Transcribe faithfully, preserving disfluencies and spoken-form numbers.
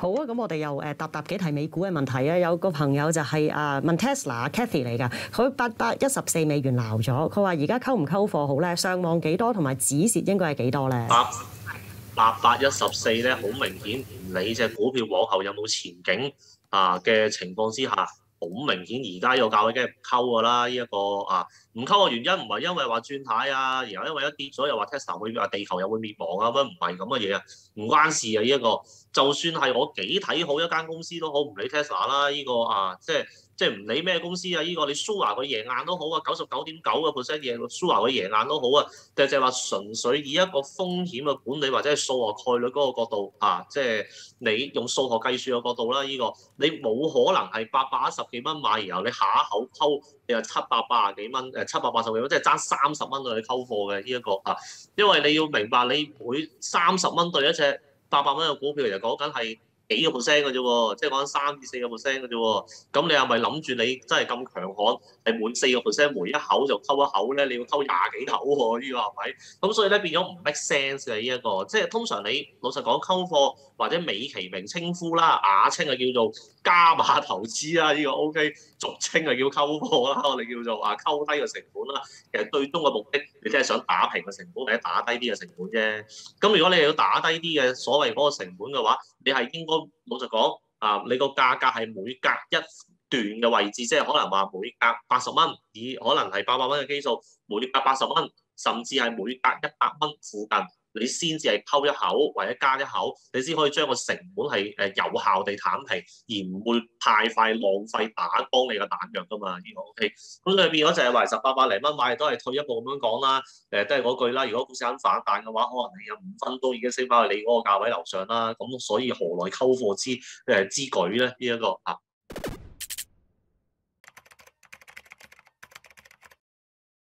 好啊，咁我哋又誒答答幾題美股嘅問題啊。有個朋友就係啊問 Tesla Cathy 嚟㗎，佢八百一十四美元撈咗，佢話而家溝唔溝貨好咧？上望幾多同埋止蝕應該係幾多咧？ 八八百一十四咧，好明顯唔理隻股票往後有冇前景啊嘅情況之下，好明顯而家呢個價位梗係唔溝㗎啦。呢、這、一個啊唔溝嘅原因唔係因為話轉軚啊，然後因為一跌咗又話 Tesla 會啊地球又會滅亡啊，乜唔係咁嘅嘢啊，唔關事啊呢一、這個。就算係我幾睇好一間公司都好，唔理 Tesla 啦，呢、這個啊即係。即係唔理咩公司啊，呢、這個你蘇華佢贏硬都好啊，九十九點九個 percent 贏蘇華佢贏硬都好啊，就係話純粹以一個風險嘅管理或者係數學概率嗰個角度啊，即係你用數學計算嘅角度啦，呢、這個你冇可能係八百一十幾蚊買，然後你下一口溝你又七百八十幾蚊，誒七百八十幾蚊，即係爭三十蚊對你溝貨嘅呢一個啊，因為你要明白你每三十蚊對一隻八百蚊嘅股票，其實講緊係幾個 percent 嘅啫喎，即係講緊三至四個 percent 嘅啫喎。咁你係咪諗住你真係咁強悍，係滿四個 percent 每一口就溝一口咧？你要溝廿幾口喎？呢個係咪？咁所以咧變咗唔 make sense 嘅呢一個。即係通常你老實講溝貨或者美其名稱呼啦，雅稱係叫做加碼投資啦，呢個 OK，俗稱係叫溝貨啦，我哋叫做啊溝低個成本啦。其實最終嘅目的，你真係想打平個成本或者打低啲嘅成本啫。咁如果你係要打低啲嘅所謂嗰個成本嘅話，你係應該老實講啊，你個價格係每隔一段嘅位置，即係可能話每隔八十蚊，以可能係八百蚊嘅基數，每隔八十蚊，甚至係每隔一百蚊附近，你先至係溝一口或者加一口，你先可以將個成本係誒有效地攤平，而唔會太快浪費打光你個彈藥㗎嘛。呢個 OK，咁裏邊嗰就係話十八百零蚊買，都係退一步咁樣講啦。誒都係嗰句啦，如果股市肯反彈嘅話，可能你有五分都已經升翻去你嗰個價位樓上啦。咁所以何來溝貨之誒之舉咧？呢、這、一個啊。